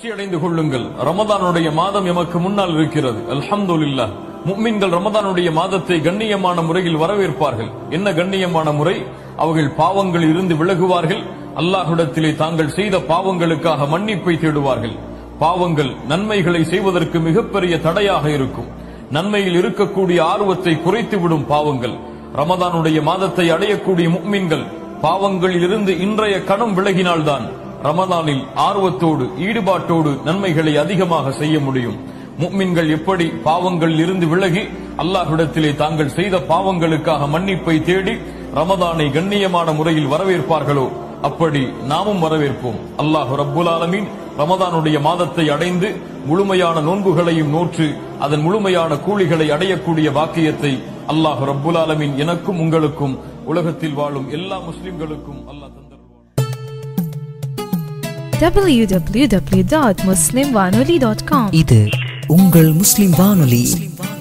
மகிழ்ச்சி அடைந்து கொள்ளுங்கள். ரமதானுடைய மாதம் எமக்கு முன்னால் இருக்கிறது. அல்ஹம்துலில்லாஹ். முஃமின்கள் ரமதானுடைய மாதத்தை கண்ணியமான முறையில் வரவேற்பார்கள். என்ன கண்ணியமான முறை? அவர்கள் பாவங்கள் இருந்து விலகுவார்கள். அல்லாஹ்விடத்திலே தாங்கள் செய்த பாவங்களுக்காக மன்னிப்பை தேடுவார்கள். பாவங்கள் நன்மைகளை செய்வதற்கு மிகப்பெரிய தடையாக இருக்கும். நன்மையில் இருக்கக்கூடிய ஆர்வத்தை குறைத்துவிடும் பாவங்கள். ரமதானுடைய மாதத்தை அடையக்கூடிய முஃமின்கள் பாவங்களில் இருந்து இன்றைய கணம் விலகினால்தான் ரமதானில் ஆர்வத்தோடு ஈடுபாட்டோடு நன்மைகளை அதிகமாக செய்ய முடியும். முஃமின்கள் எப்படி பாவங்களில் இருந்து விலகி அல்லாஹ்விடத்திலே தாங்கள் செய்த பாவங்களுக்காக மன்னிப்பை தேடி ரமதானை கண்ணியமான முறையில் வரவேற்பார்களோ அப்படி நாமும் வரவேற்போம். அல்லாஹ் ரப்புல் ஆலமீன் ரமதானுடைய மாதத்தை அடைந்து முழுமையான நோன்புகளையும் நோற்று அதன் முழுமையான கூலிகளை அடையக்கூடிய வாக்கியத்தை அல்லாஹ் ரப்புல் ஆலமீன் எனக்கும் உங்களுக்கும் உலகத்தில் வாழும் எல்லா முஸ்லிம்களுக்கும் அல்லாஹ் www.muslimwanoli.com இது உங்கள் முஸ்லிம் வானொலி.